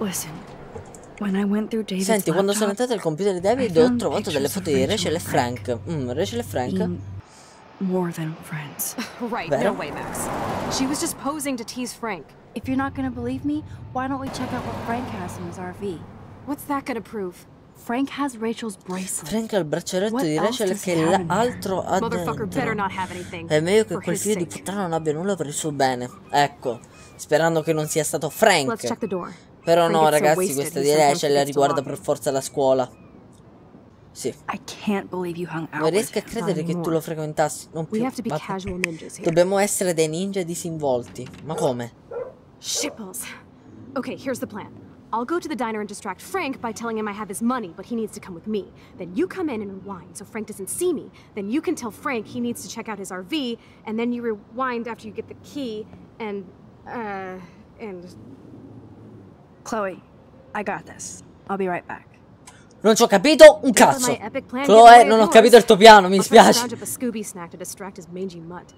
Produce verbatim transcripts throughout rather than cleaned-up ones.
Listen, when I went through David's Senti, quando sono laptop, entrato al computer di David ho trovato delle foto di Rachel e Frank. Mm, Rachel e Frank? being more than friends. Right, Vero? no way, Max. She was just posing to tease Frank. If you're not gonna believe me, why don't we check out what Frank has in his R V? What's that gonna prove? Frank has Rachel's bracelet. Frank ha il braccialetto What di else Rachel does che he have in there? l'altro ha Motherfucker better dentro. not have anything. È meglio che For quel his figlio di sake. puttana non abbia nulla per il suo bene. Ecco, sperando che non sia stato Let's Frank. check the door. Però Frank no, gets so ragazzi, wasted, questa he di sometimes Rachel forgets to riguarda lock per it. forza la scuola. Sì. I can't believe you hung out Non with riesco a him. credere che tu anymore. lo frequentassi. Non We più. have to be Vabbè. casual ninjas here. Dobbiamo essere dei ninja disinvolti. Ma come? Shitballs. Okay, here's the plan. I'll go to the diner and distract Frank by telling him I have his money, but he needs to come with me. Then you come in and unwind so Frank doesn't see me. Then you can tell Frank he needs to check out his R V, and then you rewind after you get the key, and, uh, and... Chloe, I got this. I'll be right back. Non ci ho capito un cazzo. My epic plan Chloe, get away non ho with capito yours. il tuo piano, mi I'll try to dispiace. scrounge up a Scooby snack to distract his mangy mutt.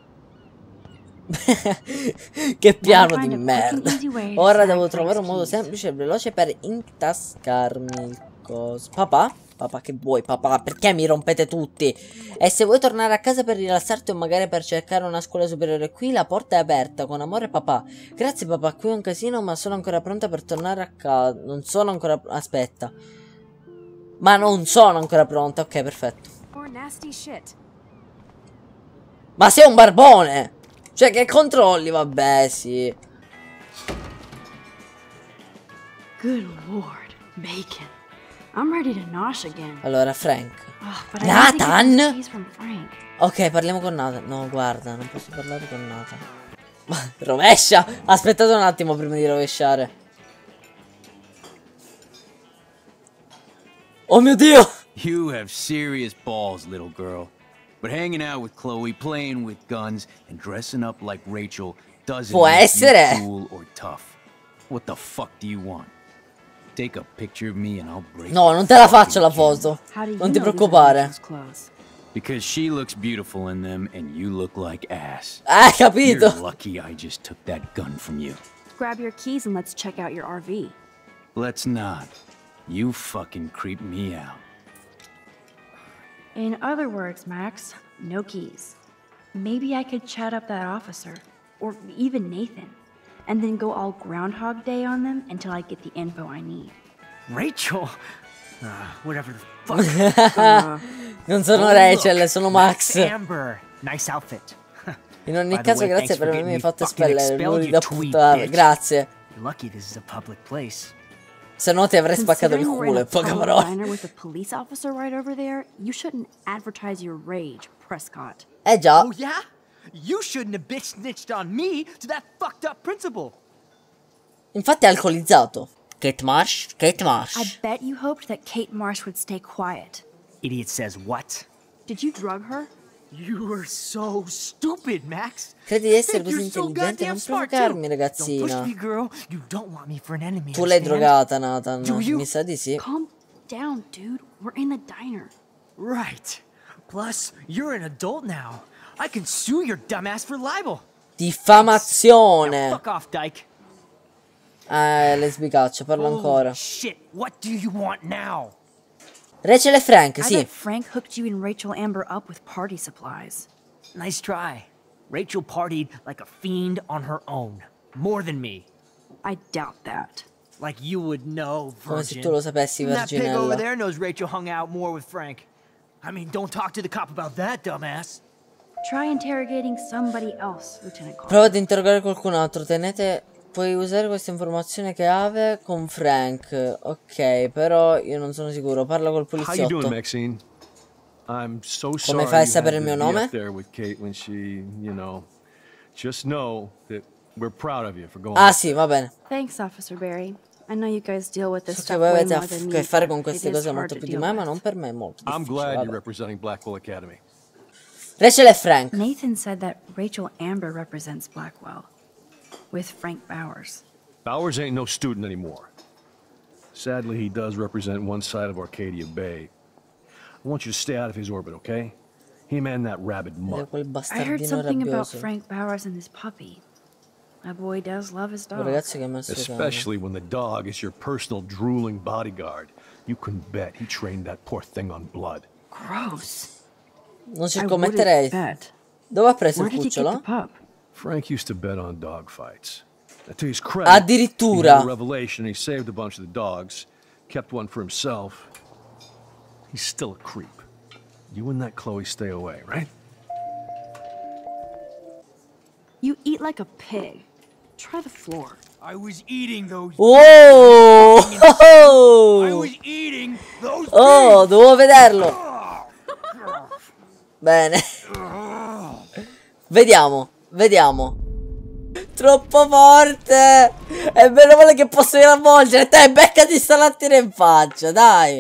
Che piano di Find a merda. quick and easy way to Ora snag devo trovare un Frank's modo keys. semplice e veloce per intascarmi il coso. Papà? Papà, che vuoi, papà? Perché mi rompete tutti? E se vuoi tornare a casa per rilassarti o magari per cercare una scuola superiore qui, la porta è aperta. Con amore, papà. Grazie, papà. Qui è un casino, ma sono ancora pronta per tornare a casa. Non sono ancora... Aspetta. Ma non sono ancora pronta. Ok, perfetto. Or nasty shit. Ma sei un barbone! Cioè, che controlli? Vabbè, sì. Good lord, bacon. I'm ready to nosh again. Allora, Frank. Ugh, but I need to get Nathan? these keys from Frank. Ok, parliamo con Nathan. No, guarda, non posso parlare con Nathan. Ma rovescia! Aspettate un attimo prima di rovesciare. Oh mio Dio! You have serious balls, little girl. But hanging out with Chloe, playing with guns, and dressing up like Rachel doesn't Può make essere. you cool or tough. What the fuck do you want? Take a picture of me and I'll break No, your non te la fucking faccio la camera. foto. How do you Non ti know these are preoccupare. Rachel's clothes? Because she looks beautiful in them and you look like ass. Eh, You're capito? lucky I just took that gun from you. Grab your keys and let's check out your R V. Let's not. You fucking creep me out. In other words, Max, no keys. Maybe I could chat up that officer, or even Nathan, and then go all Groundhog Day on them until I get the info I need. Rachel? Uh, whatever the fuck. Non sono Oh, Rachel, look, sono Max. Amber. Nice outfit. In ogni By the caso, way, grazie thanks per for avermi getting fatto me fucking espellere. expelled, Lui you da tweet puttana. bitch. Grazie. You're lucky this is a public place. Se no ti avrei spaccato il Considering we're in culo, a in poche public parole. diner with a police officer right over there, you shouldn't advertise your rage, Prescott. Eh già. Oh yeah? You shouldn't have bitch snitched on me to that fucked up principal. Infatti è alcolizzato. Kate Marsh? Kate I Marsh. bet you hoped that Kate Marsh would stay quiet. Idiot says what? Did you drug her? You are so stupid, Max. Credi di essere Think così you're so intelligente? goddamn Non smart, provocarmi, too. Don't push ragazzina. me, girl. You don't want me for an enemy. Tu l'hai understand? drogata, Nathan. Do you? Mi sa di sì. Calm down, dude. We're in the diner. Right. Plus, you're an adult now. I can sue your dumbass for libel. Now, Diffamazione. fuck off, dyke. Eh, lesbicaccia, parlo ancora. Holy shit, what do you want now? Rachel e Frank, I sì. bet Frank hooked you and Rachel Amber up with party supplies. Nice try. Rachel partied like a fiend on her own. More than me. I doubt that. Like you would know, Come se virgin. tu lo sapessi, That pig over Virginella. there knows Rachel hung out more with Frank. I mean, don't talk to the cop about that, dumbass. Try interrogating somebody else, Lieutenant Cole. Prova ad interrogare qualcun altro. Tenete... Puoi usare questa informazione chiave con Frank. Ok, però io non sono sicuro. Parla col How you doing, poliziotto. Maxine? I'm so sorry Come fai a you sapere had il mio to be nome? up there with Kate when she, you know. Just know that we're proud of you for going. Ah sì, va bene. Thanks, Officer Barry. I know you guys deal with this So che stuff voi way avete a more than f- me, che fare but con it queste is cose hard molto to più di deal me, ma with. non per me è molto I'm difficile. glad vabbè. you're representing Blackwell Academy. Rachel e Frank. Nathan said that Rachel Amber represents Blackwell with Frank Bowers. Bowers ain't no student anymore. Sadly, he does represent one side of Arcadia Bay. I want you to stay out of his orbit, okay? Him and that rabid Ed è mutt. quel I heard bastardino something about rabbioso. Frank Bowers and his puppy. A boy does love his Un dog. ragazzo che ama il suo cane. Especially when the dog is your personal drooling bodyguard. You can bet he trained that poor thing on blood. Gross. Non ci I scommetterei. wouldn't bet. Dove ha preso Where il did he get the cucciolo? pup? Frank used to bet on dog fights. Now, to his credit, Addirittura. he had a revelation. He saved a bunch of the dogs, kept one for himself. He's still a creep. You and that Chloe stay away, right? You eat like a pig. Try the floor. I was eating those. Oh! I was eating those. Oh, devo vederlo. Bene. Vediamo, vediamo. Troppo forte. È meno male che posso ir a avvolgere. Te, beccati sta lattina in faccia, dai.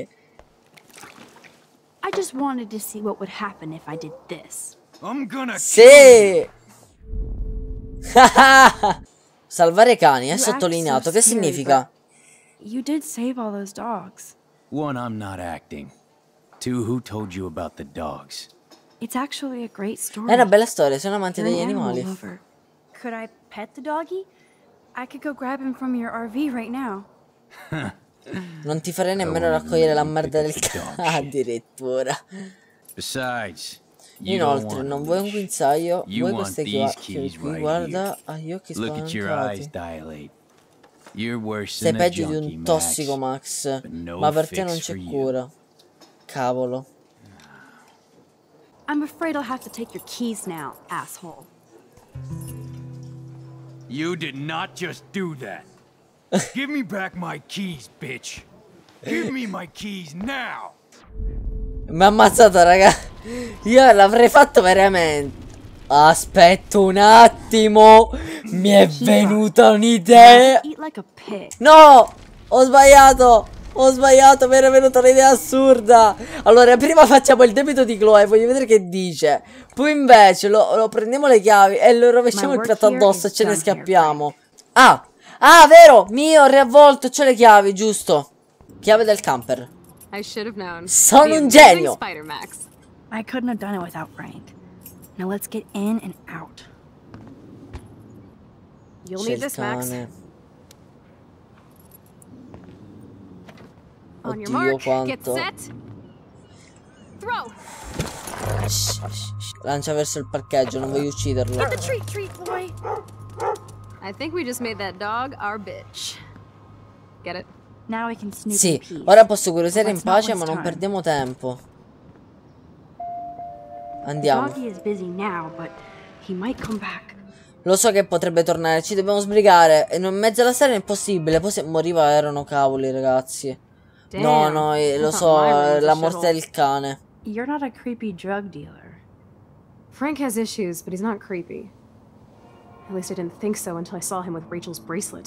I just wanted to see what would happen if I did this. I'm gonna. Sì. Salvare cani, è You act sottolineato. so Che scary, significa? You did save all those dogs. One, I'm not acting. Two, who told you about the dogs? It's actually a great story. È una bella storia, sono amante You're degli an animal animali. lover. Could I pet the doggy? I could go grab him from your R V right now. Non ti farei nemmeno raccogliere la merda del cane. Addirittura. Besides, you don't Inoltre, want non a vuoi un leash. guinzaglio? You Vuoi want queste these chiavi? keys Qui right guarda, here. ha gli occhi Look at your eyes spalancati. dilate. You're worse Sei than a peggio di junkie, un Max. tossico, Max. But no Ma per te fix non for c'è you. cura. Cavolo. I'm afraid I'll have to take your keys now, asshole. You did not just do that. Give me back my keys, bitch. Give me my keys now. Mi ha ammazzato, raga. Io l'avrei fatto veramente. Aspetta un attimo. Mi è venuta un'idea. Eat like a pig. No! Ho sbagliato. Ho sbagliato, mi era venuta un'idea assurda. Allora, prima facciamo il debito di Chloe, voglio vedere che dice. Poi invece lo, lo prendiamo le chiavi e lo rovesciamo il piatto addosso e ce ne scappiamo. Ah! Ah, vero! Mio, ho riavvolto, c'ho le chiavi, giusto. Chiave del camper. I should have known. Sono The un amazing genio. Spider Max. I couldn't have done it without Frank. Now let's get in and out. You'll C'è need il this, Max. cane. On your Oddio, mark, get quanto. set. Throw. Shh, shh, shh. Lancia verso il parcheggio, non voglio ucciderlo. Get the treat, treat boy. I think we just made that dog our bitch. Get it? Now we can snoop Sì, in peace. ora posso curiosare in Let's not pace, waste ma non time. perdiamo tempo. The Andiamo. doggy is busy now, but he might come back. Lo so che potrebbe tornare, ci dobbiamo sbrigare. E in mezzo alla strada è impossibile. Poi se moriva erano cavoli, ragazzi. No, Damn, no, eh, I lo thought so, my room was la a morte shithole. del cane. You're not a creepy drug dealer. Frank has issues, but he's not creepy. At least I didn't think so until I saw him with Rachel's bracelet.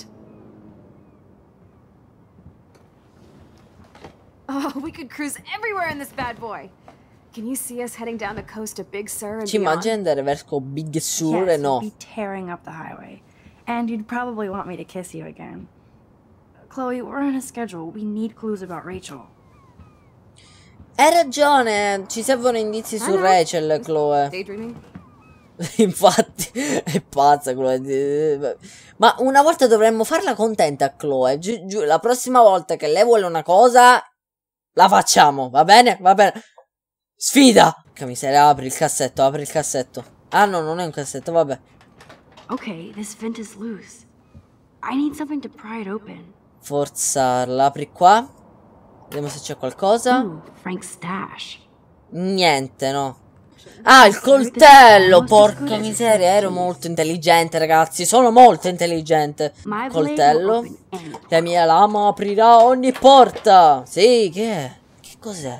Oh, we could cruise everywhere in this bad boy. Can you see us heading down the coast to Big Sur and Ci beyond? immagini andare verso Big Sur? Yes, No. you'd be tearing up the highway. And you'd probably want me to kiss you again. Chloe, we're on a schedule. We need clues about Rachel. Hai ragione, ci servono indizi su I know. Rachel, Chloe. Daydreaming? Infatti, è pazza Chloe. Ma una volta dovremmo farla contenta, Chloe. Giu, giu, la prossima volta che lei vuole una cosa, la facciamo, va bene? Va bene. Sfida! Che miseria, apri il cassetto, apri il cassetto. Ah no, non è un cassetto, vabbè. Okay, this vent is loose. I need something to pry it open. Forzarla, apri qua. Vediamo se c'è qualcosa. Ooh, Frank's stash. Niente, no. Ah, il coltello, porca miseria, ero molto intelligente, ragazzi, sono molto intelligente. My blade will Coltello. open any La mia lama aprirà ogni porta. Sì, che è? Che cos'è?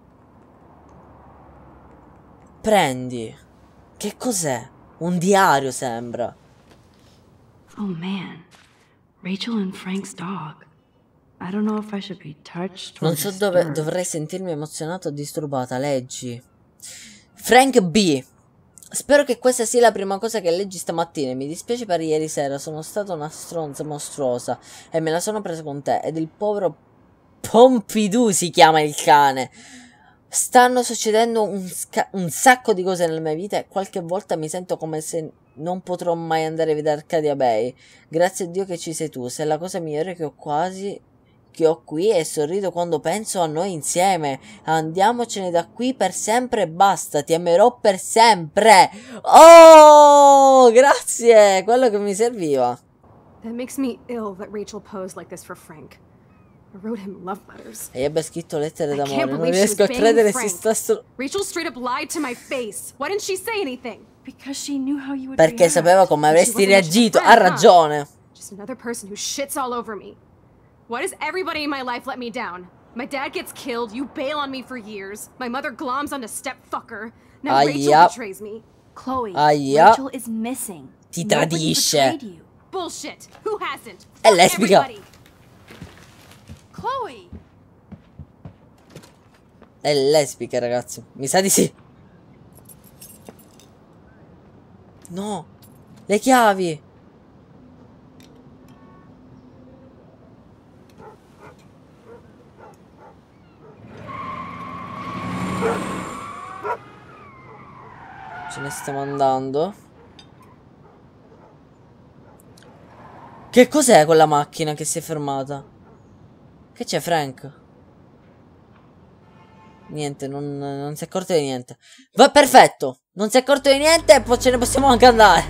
Prendi. Che cos'è? Un diario sembra. Oh man, Rachel and Frank's dog. I don't know if I should be touched or Non so dove disturbed. dovrei sentirmi emozionata o disturbata. Leggi. Frank B. Spero che questa sia la prima cosa che leggi stamattina. Mi dispiace per ieri sera. Sono stata una stronza mostruosa e me la sono presa con te. Ed il povero Pompidou si chiama il cane. Stanno succedendo un, un sacco di cose nella mia vita e qualche volta mi sento come se non potrò mai andare via da Arcadia Bay. Grazie a Dio che ci sei tu. Sei la cosa migliore che ho quasi... che ho qui e sorrido quando penso a noi insieme. Andiamocene da qui per sempre e basta. Ti amerò per sempre. Oh, grazie. Quello che mi serviva. That makes me ill that Rachel posed like this for Frank. I wrote him love letters. E abbia scritto lettere I can't d'amore. Non believe she was riesco a credere banging si Frank. sta solo... Rachel straight up lied to my face. Why didn't she say anything? Because she knew how you would Perché react. sapeva come avresti wasn't much of a reagito. Ha friend, huh? ragione. Just another person who shits all over me. Why does everybody in my life let me down? My dad gets killed, you bail on me for years. My mother gloms onto stepfucker. Now Ah, Rachel yeah. betrays me. Chloe, Aia. Rachel is missing. Ti Nobody tradisce. betrayed you. Bullshit. Who hasn't? È Fuck lesbica. everybody. Chloe! È lesbica, ragazzi. Mi sa di sì. No. Le chiavi. Ce ne stiamo andando. Che cos'è quella macchina che si è fermata? Che c'è, Frank? Niente, non, non si è accorto di niente. Va, perfetto. Non si è accorto di niente e poi ce ne possiamo anche andare.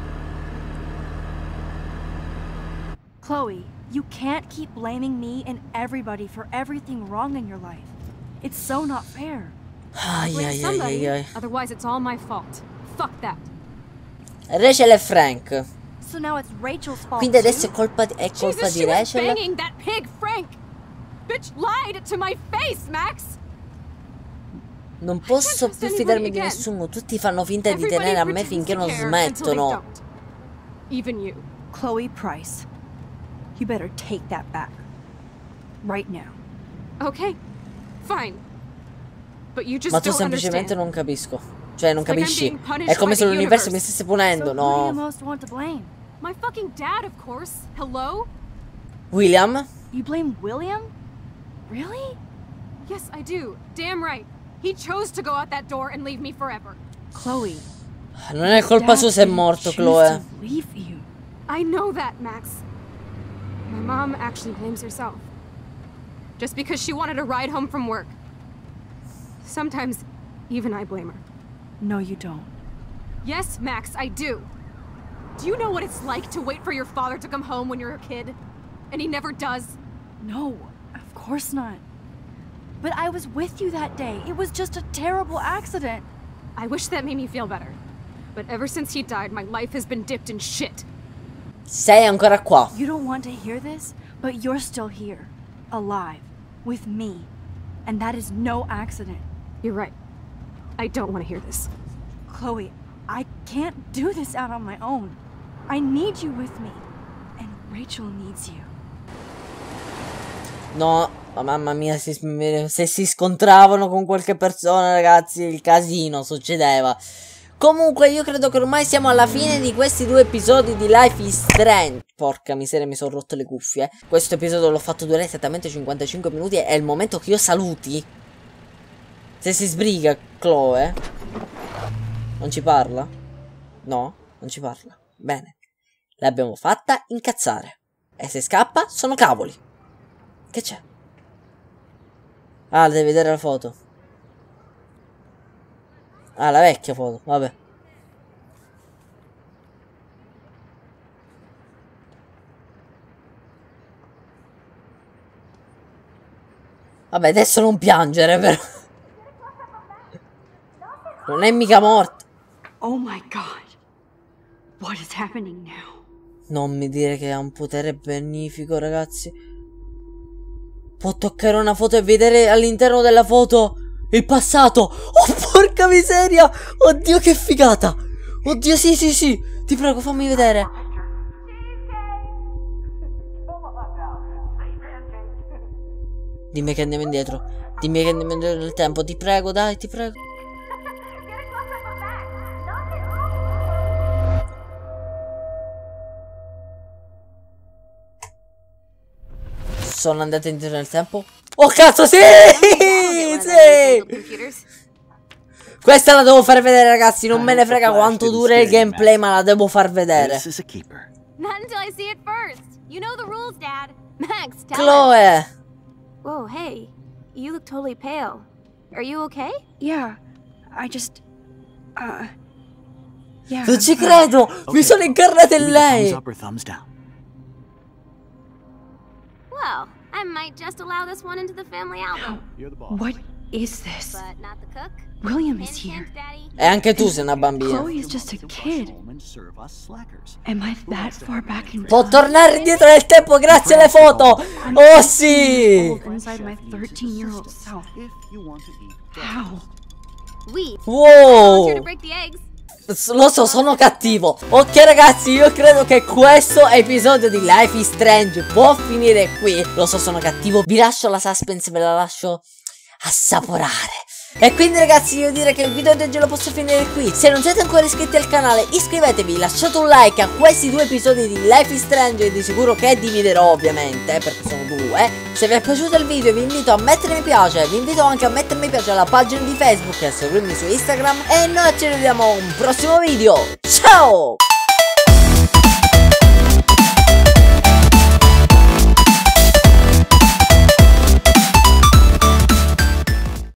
Chloe, you can't keep blaming me and everybody for everything wrong in your life. It's so not fair. Ai Blame ai ai somebody, ai ai. otherwise it's all my fault. Fuck that. Rachel e Frank. So now it's Rachel's fault. Quindi adesso è too? colpa di, è colpa Jesus, di she was Rachel. banging that pig, Frank. Bitch lied to my face, Max. Non posso trust più anybody fidarmi di again. nessuno. Tutti fanno finta di Everybody tenere a me pretends finché to non care until they smettono. don't. Even you. Chloe Price, you better take that back. Right now. Okay, fine. But you just Ma tu don't semplicemente understand. non capisco. Cioè, non It's like I'm capisci. being punished È come by se the l'universo mi universe. stesse punendo. So who do you No. most want to blame? My fucking dad, of course. Hello? William? You blame William? Really? Yes, I do. Damn right. He chose to go out that door and leave me forever. Chloe. Non è colpa Dad sua se è didn't morto, choose Chloe. to leave you. I know that, Max. My mom actually blames herself. Just because she wanted a ride home from work. Sometimes, even I blame her. No, you don't. Yes, Max, I do. Do you know what it's like to wait for your father to come home when you're a kid? And he never does? No, of course not. But I was with you that day. It was just a terrible accident. I wish that made me feel better. But ever since he died, my life has been dipped in shit. Sei ancora qua. You don't want to hear this, but you're still here. Alive. With me. And that is no accident. You're right. I don't want to hear this. Chloe, I can't do this out on my own. I need you with me. And Rachel needs you. No, ma mamma mia, si, se si scontravano con qualche persona, ragazzi, il casino succedeva. Comunque io credo che ormai siamo alla fine di questi due episodi di Life is Strange. Porca miseria, mi sono rotto le cuffie. Questo episodio l'ho fatto durare esattamente cinquantacinque minuti. È il momento che io saluti. Se si sbriga Chloe. Non ci parla? No, non ci parla. Bene. L'abbiamo fatta incazzare. E se scappa sono cavoli. Che c'è? Ah, devi vedere la foto. Ah, la vecchia foto, vabbè. Vabbè, adesso non piangere, però. Non è mica morta. Oh my god. What is happening now? Non mi dire che ha un potere benefico, ragazzi. Può toccare una foto e vedere all'interno della foto il passato. Oh, porca miseria. Oddio, che figata. Oddio, sì, sì, sì. Ti prego, fammi vedere. Dimmi che andiamo indietro. Dimmi che andiamo indietro nel tempo. Ti prego, dai, ti prego. Sono andato indietro nel tempo. Oh cazzo, sì! Sì! Questa la devo far vedere, ragazzi. Non me ne frega quanto dura il gameplay, ma la devo far vedere. This is a keeper. Not until I see it first. You know the rules, Dad. Max, tell us. Chloe. Whoa, hey. You look totally pale. Are you okay? Yeah, I just. Uh. Yeah. Non ci credo. Mi sono incarnata in Thumbs lei. up or thumbs down? Well, I might just allow this one into the family album. You're the boss. What is this? But not the cook. William is Hint, here. hint, Daddy. E anche tu sei una bambina. Chloe is just a kid. And serve us slackers. Am I that far back in Può time? tornare indietro nel tempo grazie alle foto. Oh sì. All inside my thirteen-year-old self. If you want to eat. How? We. Wow. Here to break the eggs. Lo so, sono cattivo. Ok ragazzi, io credo che questo episodio di Life is Strange può finire qui. Lo so, sono cattivo. Vi lascio la suspense, ve la lascio assaporare. E quindi ragazzi, io direi che il video di oggi lo posso finire qui. Se non siete ancora iscritti al canale, iscrivetevi, lasciate un like a questi due episodi di Life is Strange. E di sicuro che dividerò ovviamente, perché sono due. Se vi è piaciuto il video vi invito a mettere mi piace. Vi invito anche a mettere mi piace alla pagina di Facebook e a seguirmi su Instagram. E noi ci vediamo a un prossimo video. Ciao!